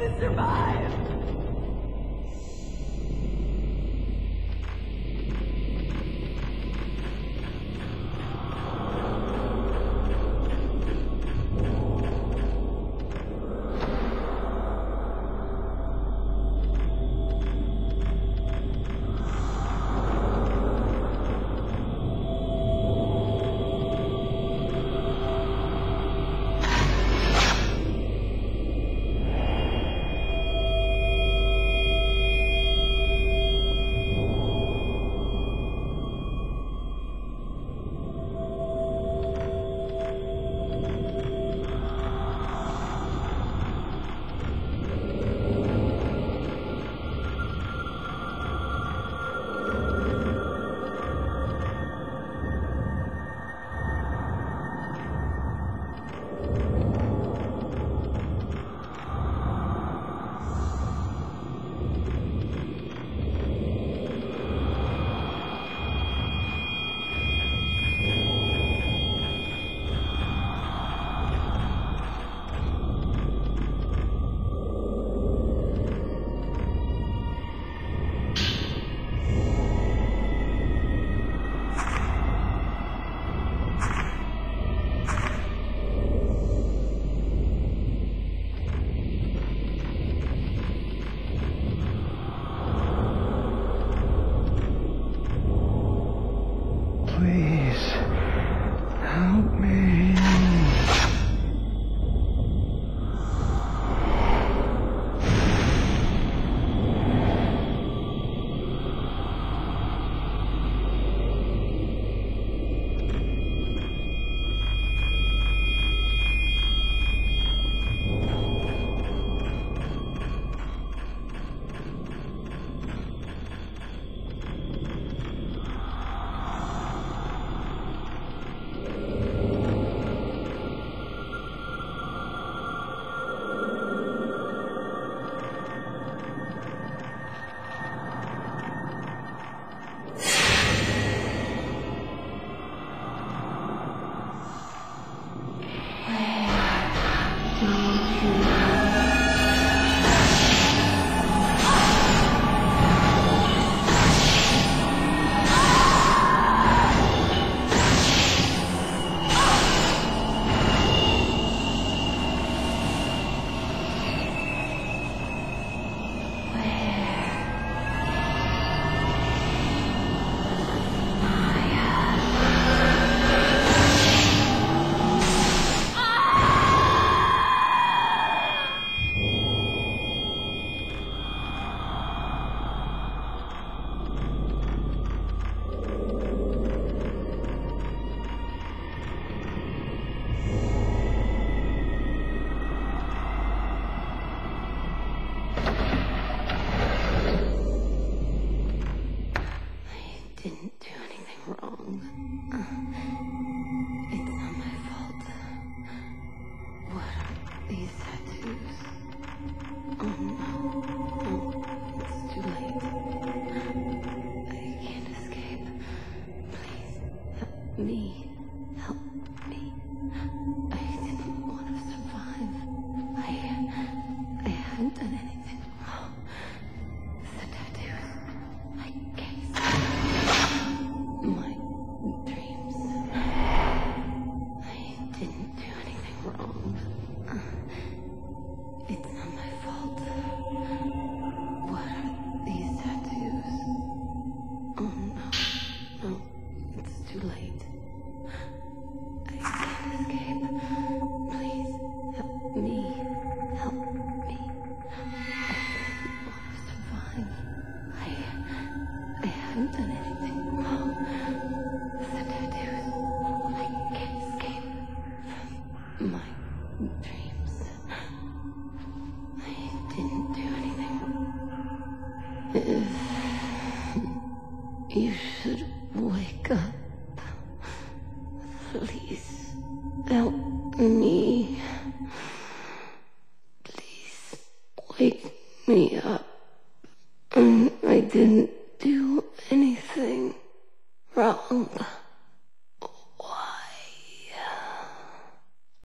to survive. Please, help me. Didn't do anything wrong. It's not my fault. What are these tattoos? Oh no. It's too late. I can't escape. Please, help me. Help me. I didn't want to survive. I hadn't done anything wrong. The tattoos. I can't escape. My dreams. I didn't do anything wrong. It's not my fault. What are these tattoos? Oh no. No, it's too late. I can't escape. Please, help me. Help me. I didn't want to survive. I haven't done anything wrong. The tattoos. I can't escape from my dreams. I didn't do anything wrong. You should wake up. Please, help me. Please, wake me up. I didn't